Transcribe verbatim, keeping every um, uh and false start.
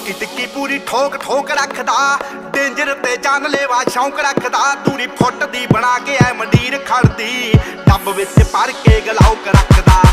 ਟਿੱਕੀ ਟਿੱਕੀ ਪੂਰੀ ਠੋਕ ਠੋਕ ਰੱਖਦਾ, ਡੇਂਜਰ ਤੇ ਜਾਨਲੇਵਾ ਸ਼ੌਂਕ ਰੱਖਦਾ। ਦੂਰੀ ਫੁੱਟ ਦੀ ਬਣਾ ਕੇ ਐ ਮੰਡੀਰ ਖੜਦੀ, ਡੱਬ ਵਿੱਚ ਭਰ ਕੇ ਗਲਾਉਕ ਰੱਖਦਾ।